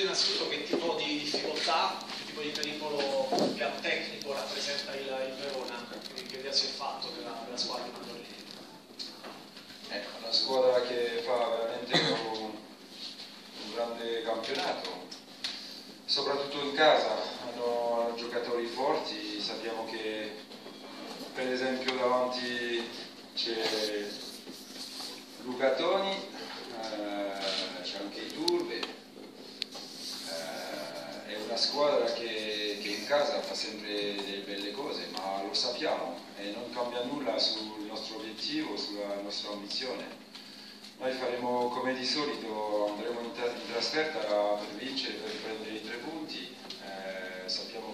innanzitutto che tipo di difficoltà, che tipo di pericolo tecnico rappresenta il Verona, che idea si è fatto della squadra di Mandolini? È una squadra che fa veramente un grande campionato, soprattutto in casa, hanno giocatori forti, sappiamo che per esempio davanti c'è Luca Toni, c'è anche Iturbe, è una squadra che in casa fa sempre delle belle cose, ma lo sappiamo e non cambia nulla sul nostro obiettivo, sulla nostra ambizione. Noi faremo come di solito, andremo in trasferta per vincere, per prendere i 3 punti, sappiamo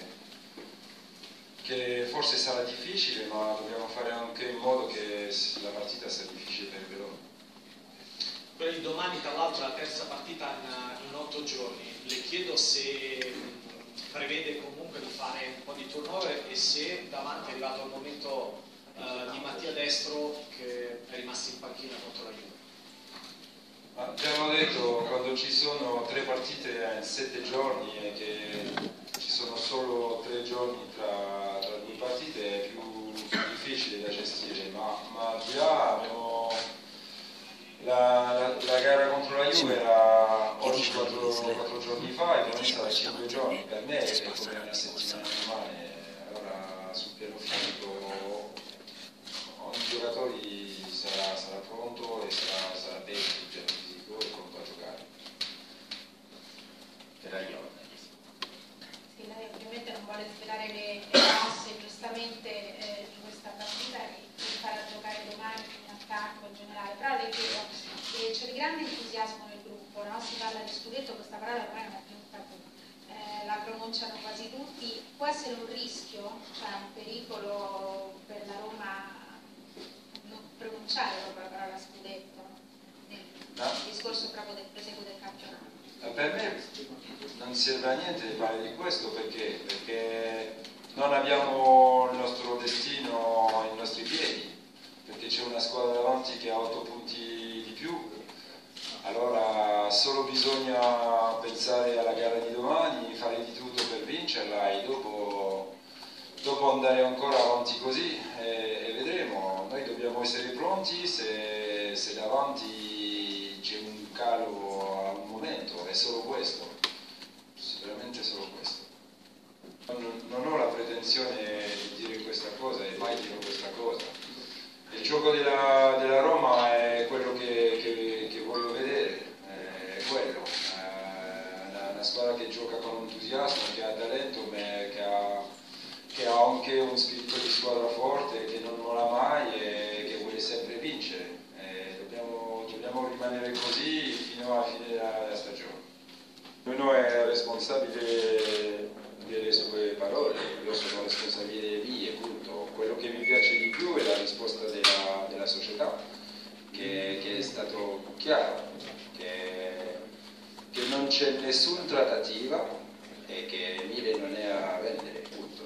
che forse sarà difficile, ma dobbiamo fare anche in modo che la partita sia difficile per il Verona. Quella di domani, tra l'altro, è la terza partita in 8 giorni. Le chiedo se prevede comunque di fare un po' di turnover e se davanti è arrivato il momento di Mattia Destro, che è rimasto in panchina contro la Juve. Abbiamo detto, quando ci sono 3 partite in 7 giorni e che ci sono solo 3 giorni tra 2 partite, è più difficile da gestire, ma già abbiamo la gara contro la Juve era oggi 4 giorni fa e per me sarà 5 giorni, per me è come una settimana normale. Allora sul piano fisico ogni giocatore sarà pronto e sarà bene sul piano fisico e pronto a giocare. Sì, lei ovviamente non vuole svelare le mosse giustamente di questa partita e fare a giocare domani in attacco in generale, però le chiedo, c'è di grande entusiasmo nel gruppo, no? Si parla di scudetto, questa parola ormai non è più un tabù, la pronunciano quasi tutti, può essere un rischio, cioè un pericolo per la Roma non pronunciare proprio la parola scudetto nel discorso proprio del proseguo del campionato? Per me non serve a niente di parlare di questo perché non abbiamo il nostro destino ai nostri piedi, perché c'è una squadra davanti che ha 8 punti di più, allora solo bisogna pensare alla gara di domani, fare di tutto per vincerla e dopo andare ancora avanti così e vedremo. Noi dobbiamo essere pronti se davanti c'è un calo a un momento, è solo questo, veramente solo questo. Non ho la pretensione di dire questa cosa e mai dirò questa cosa. Il gioco della Roma è quello che voglio vedere, è quello, una squadra che gioca con entusiasmo, che ha talento, che ha anche un spirito di squadra forte, che non molla mai e che vuole sempre vincere. Dobbiamo rimanere così fino alla fine della stagione. Ognuno è responsabile delle sue parole, io sono responsabile delle mie, punto. Quello che mi piace di più è la risposta della società, che è stato chiaro, che non c'è nessuna trattativa e che Miele non è a vendere, punto.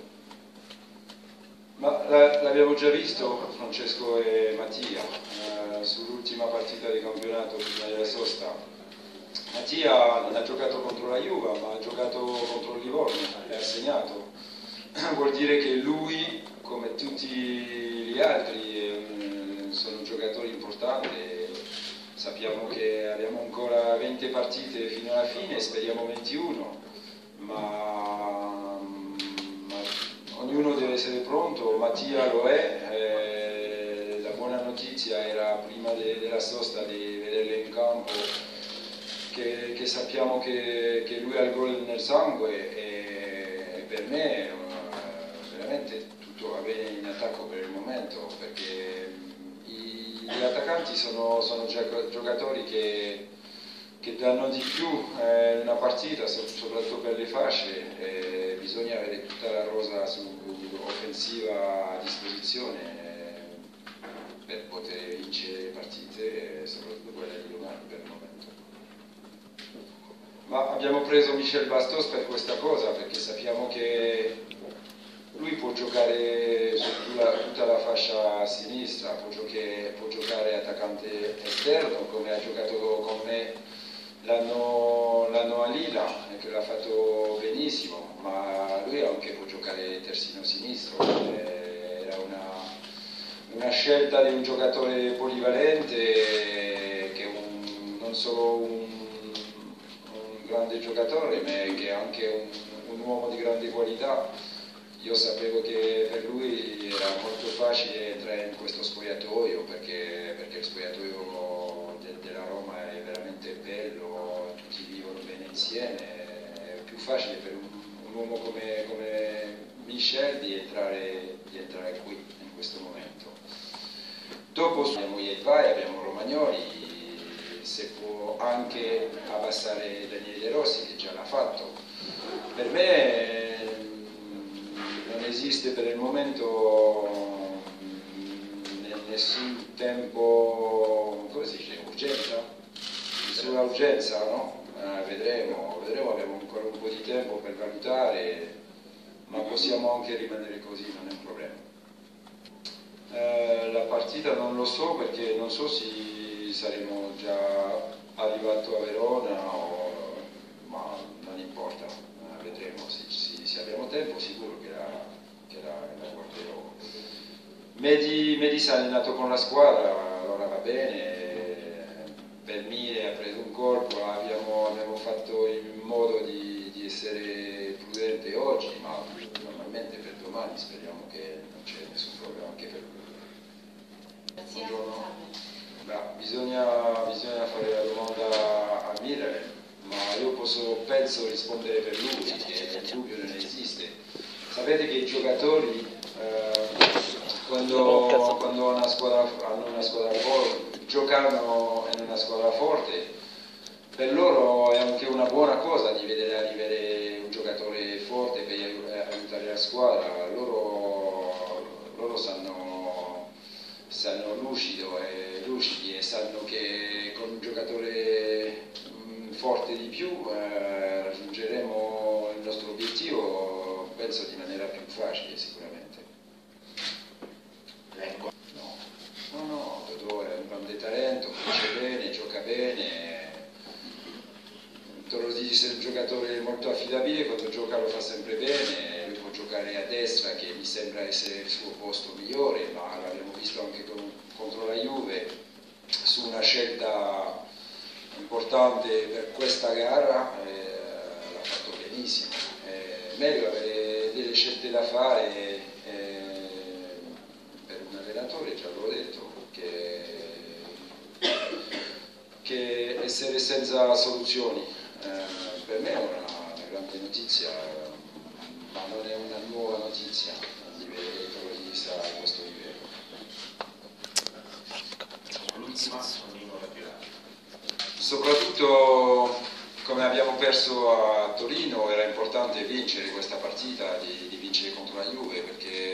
Ma l'abbiamo già visto Francesco e Mattia sull'ultima partita di campionato prima della sosta. Mattia non ha giocato contro la Juve, ma ha giocato contro il Livorno e ha segnato. Vuol dire che lui, come tutti gli altri, sono giocatori importanti. Sappiamo che abbiamo ancora 20 partite fino alla fine, speriamo 21, ma ognuno deve essere pronto. Mattia lo è, la buona notizia era prima della sosta di vederlo in campo, che sappiamo che lui ha il gol nel sangue e per me veramente tutto va bene in attacco per il momento, perché gli attaccanti sono giocatori che danno di più in una partita, soprattutto per le fasce, bisogna avere tutta la rosa offensiva a disposizione per poter vincere le partite, soprattutto quelle di domani per il momento. Ma abbiamo preso Michel Bastos per questa cosa, perché sappiamo che lui può giocare su tutta la fascia sinistra, può giocare attaccante esterno, come ha giocato con me l'anno l'anno a Lila e che l'ha fatto benissimo, ma lui anche può giocare terzino sinistro, era una scelta di un giocatore polivalente che è non solo un grande giocatore, ma che è anche un uomo di grande qualità. Io sapevo che per lui era molto facile entrare in questo spogliatoio perché il spogliatoio della Roma è veramente bello, tutti vivono bene insieme, è più facile per un uomo come Michel di entrare qui in questo momento. Dopo abbiamo Ievai, abbiamo Romagnoli, se può anche abbassare Daniele Rossi che già l'ha fatto. Per me non esiste per il momento nessun tempo, come si dice, urgenza? Nessuna urgenza, no? Vedremo, abbiamo ancora un po' di tempo per valutare, ma possiamo anche rimanere così, non è un problema. La partita non lo so perché non so se saremo già arrivati a Verona ma non importa, vedremo, se abbiamo tempo sicuro che la guarderò. Medi si è allenato con la squadra, allora va bene, per Mire ha preso un colpo, abbiamo fatto in modo di essere prudenti oggi, ma normalmente per domani speriamo che non c'è nessun problema anche per lui. Buongiorno. Bisogna fare la domanda a Mire, ma io penso rispondere per lui, che il dubbio non esiste. Sapete che i giocatori quando hanno una squadra forte, giocano in una squadra forte, per loro è anche una buona cosa di vedere arrivare un giocatore forte per aiutare la squadra. Loro sanno lucidi e sanno che con un giocatore forte di più raggiungeremo il nostro obiettivo, penso di maniera più facile sicuramente. No, Totò è un grande talento, conosce bene, gioca bene. Torosisi è un giocatore molto affidabile, quando gioca lo fa sempre bene, lui può giocare a destra che mi sembra essere il suo posto migliore, ma l'abbiamo visto anche contro la Juve su una scelta importante per questa gara, l'ha fatto benissimo. È meglio avere delle scelte da fare per un allenatore, già l'ho detto, che essere senza soluzioni. Per me è una grande notizia, ma non è una nuova notizia di vedere i Torosisi a questo livello. L'ultima, soprattutto come abbiamo perso a Torino era importante vincere questa partita, di vincere contro la Juve, perché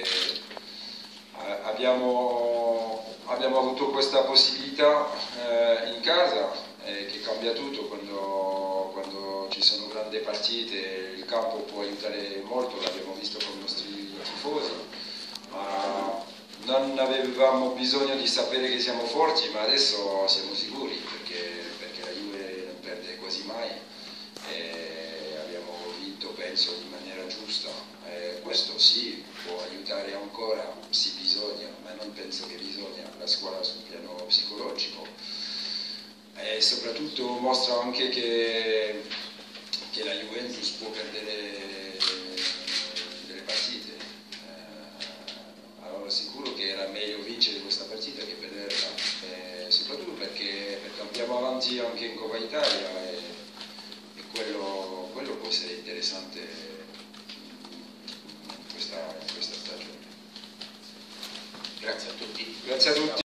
abbiamo avuto questa possibilità in casa che cambia tutto quando ci sono grandi partite, il campo può aiutare molto, l'abbiamo visto con i nostri tifosi, ma non avevamo bisogno di sapere che siamo forti, ma adesso siamo sicuri perché la Juve non perde quasi mai e abbiamo vinto penso in maniera giusta. Questo sì, può aiutare ancora, sì bisogna, ma non penso che bisogna, la squadra sul piano psicologico. E soprattutto mostra anche che la Juventus può perdere delle partite. Allora sicuro che era meglio vincere questa partita che perderla, soprattutto perché andiamo avanti anche in Coppa Italia e quello può essere interessante in questa stagione. Grazie a tutti. Grazie a tutti.